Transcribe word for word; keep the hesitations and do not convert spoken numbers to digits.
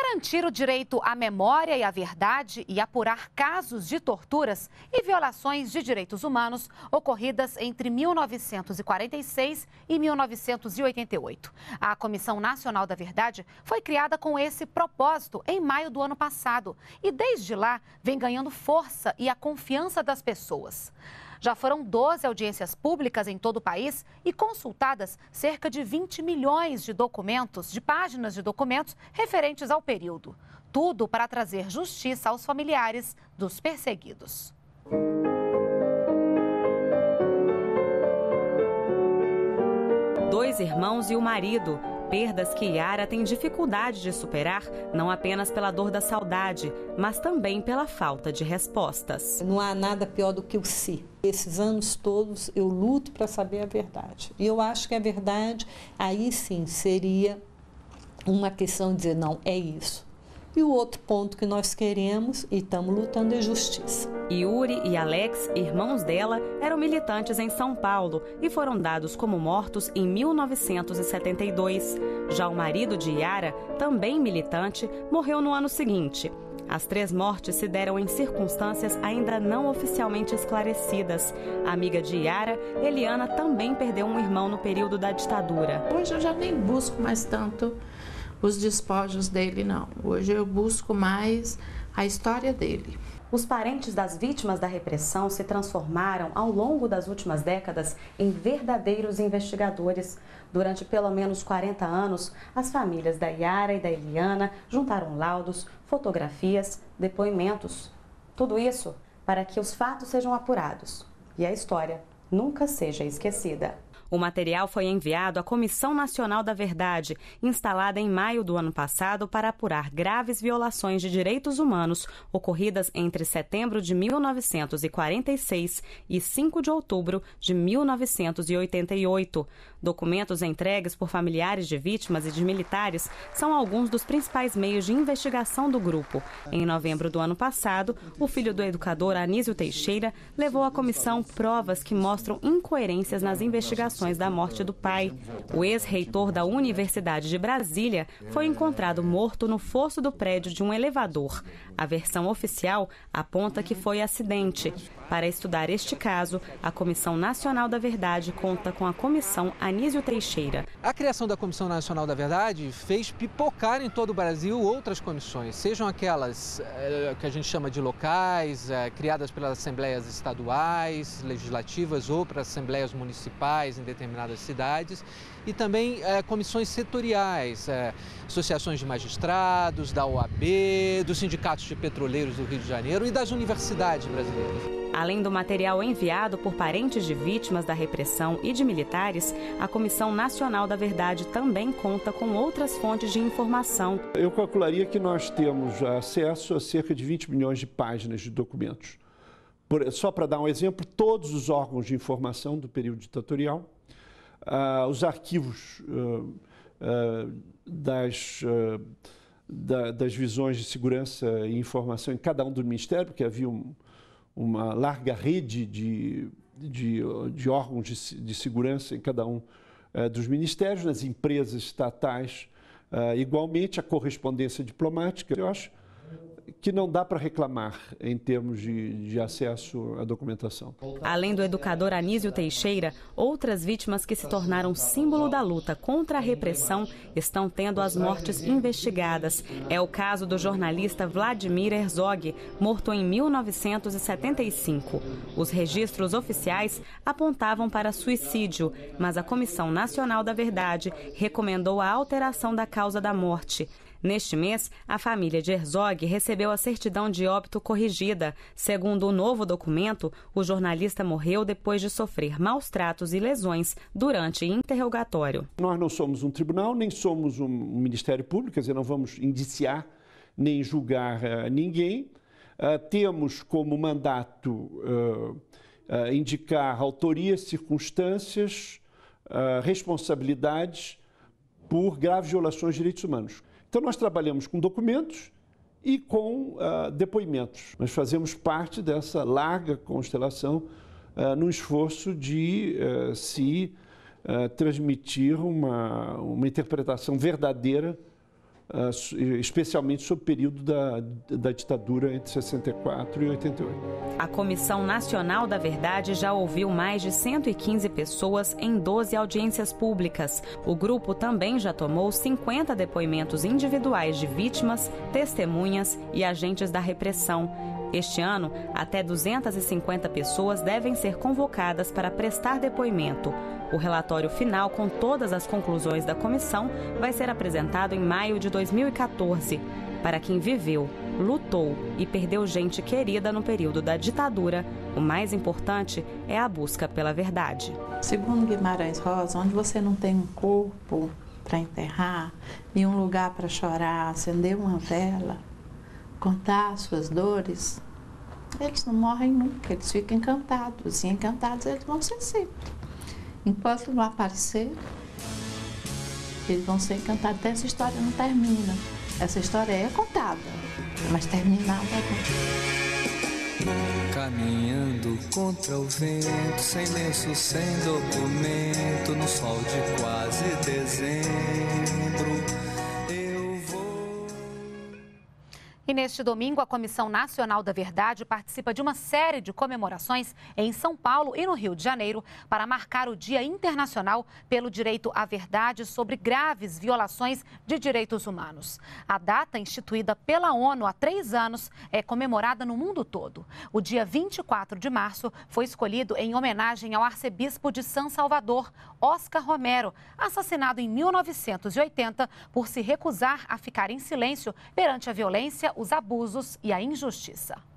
Garantir o direito à memória e à verdade e apurar casos de torturas e violações de direitos humanos ocorridas entre mil novecentos e quarenta e seis e mil novecentos e oitenta e oito. A Comissão Nacional da Verdade foi criada com esse propósito em maio do ano passado e desde lá vem ganhando força e a confiança das pessoas. Já foram doze audiências públicas em todo o país e consultadas cerca de vinte milhões de documentos, de páginas de documentos referentes ao período. Tudo para trazer justiça aos familiares dos perseguidos. Dois irmãos e o marido. Perdas que Yara tem dificuldade de superar, não apenas pela dor da saudade, mas também pela falta de respostas. Não há nada pior do que o si. Esses anos todos eu luto para saber a verdade. E eu acho que a verdade, aí sim, seria uma questão de dizer, não, é isso. E o outro ponto que nós queremos e estamos lutando é justiça. Yuri e Alex, irmãos dela, eram militantes em São Paulo e foram dados como mortos em mil novecentos e setenta e dois. Já o marido de Yara, também militante, morreu no ano seguinte. As três mortes se deram em circunstâncias ainda não oficialmente esclarecidas. A amiga de Yara, Eliana, também perdeu um irmão no período da ditadura. Hoje eu já nem busco mais tanto os despojos dele, não. Hoje eu busco mais a história dele. Os parentes das vítimas da repressão se transformaram, ao longo das últimas décadas, em verdadeiros investigadores. Durante pelo menos quarenta anos, as famílias da Yara e da Eliana juntaram laudos, fotografias, depoimentos. Tudo isso para que os fatos sejam apurados e a história nunca seja esquecida. O material foi enviado à Comissão Nacional da Verdade, instalada em maio do ano passado para apurar graves violações de direitos humanos ocorridas entre setembro de mil novecentos e quarenta e seis e cinco de outubro de mil novecentos e oitenta e oito. Documentos entregues por familiares de vítimas e de militares são alguns dos principais meios de investigação do grupo. Em novembro do ano passado, o filho do educador Anísio Teixeira levou à comissão provas que mostram incoerências nas investigações da morte do pai. O ex-reitor da Universidade de Brasília foi encontrado morto no fosso do prédio de um elevador. A versão oficial aponta que foi acidente. Para estudar este caso, a Comissão Nacional da Verdade conta com a Comissão Anísio Teixeira. A criação da Comissão Nacional da Verdade fez pipocar em todo o Brasil outras comissões, sejam aquelas é, que a gente chama de locais, é, criadas pelas assembleias estaduais, legislativas ou para assembleias municipais em determinadas cidades, e também é, comissões setoriais, é, associações de magistrados, da O A B, dos sindicatos de petroleiros do Rio de Janeiro e das universidades brasileiras. Além do material enviado por parentes de vítimas da repressão e de militares, a Comissão Nacional da Verdade também conta com outras fontes de informação. Eu calcularia que nós temos acesso a cerca de vinte milhões de páginas de documentos. Por, só para dar um exemplo, todos os órgãos de informação do período ditatorial, uh, os arquivos uh, uh, das, uh, da, das visões de segurança e informação em cada um do ministério, porque havia um uma larga rede de, de, de órgãos de, de segurança em cada um uh, dos ministérios, nas empresas estatais, uh, igualmente a correspondência diplomática. Eu acho que não dá para reclamar em termos de, de acesso à documentação. Além do educador Anísio Teixeira, outras vítimas que se tornaram símbolo da luta contra a repressão estão tendo as mortes investigadas. É o caso do jornalista Vladimir Herzog, morto em mil novecentos e setenta e cinco. Os registros oficiais apontavam para suicídio, mas a Comissão Nacional da Verdade recomendou a alteração da causa da morte. Neste mês, a família de Herzog recebeu a certidão de óbito corrigida. Segundo o novo documento, o jornalista morreu depois de sofrer maus tratos e lesões durante interrogatório. Nós não somos um tribunal, nem somos um Ministério Público, quer dizer, não vamos indiciar nem julgar uh, ninguém. Uh, temos como mandato uh, uh, indicar autorias, circunstâncias, uh, responsabilidades por graves violações de direitos humanos. Então, nós trabalhamos com documentos e com uh, depoimentos. Nós fazemos parte dessa larga constelação uh, no esforço de uh, se uh, transmitir uma, uma interpretação verdadeira especialmente sobre o período da, da ditadura entre sessenta e quatro e oitenta e oito. A Comissão Nacional da Verdade já ouviu mais de cento e quinze pessoas em doze audiências públicas. O grupo também já tomou cinquenta depoimentos individuais de vítimas, testemunhas e agentes da repressão. Este ano, até duzentas e cinquenta pessoas devem ser convocadas para prestar depoimento. O relatório final, com todas as conclusões da comissão, vai ser apresentado em maio de dois mil e quatorze. Para quem viveu, lutou e perdeu gente querida no período da ditadura, o mais importante é a busca pela verdade. Segundo Guimarães Rosa, onde você não tem um corpo para enterrar e um lugar para chorar, acender uma vela, contar as suas dores, eles não morrem nunca, eles ficam encantados, e encantados eles vão ser sempre. Enquanto não aparecer, eles vão ser encantados. Até essa história não termina. Essa história é contada, mas terminada não. Caminhando contra o vento, sem lenço, sem documento, no sol de quase dezembro. E neste domingo, a Comissão Nacional da Verdade participa de uma série de comemorações em São Paulo e no Rio de Janeiro para marcar o Dia Internacional pelo Direito à Verdade sobre graves violações de direitos humanos. A data, instituída pela ONU há três anos, é comemorada no mundo todo. O dia vinte e quatro de março foi escolhido em homenagem ao arcebispo de São Salvador, Oscar Romero, assassinado em mil novecentos e oitenta por se recusar a ficar em silêncio perante a violência, os abusos e a injustiça.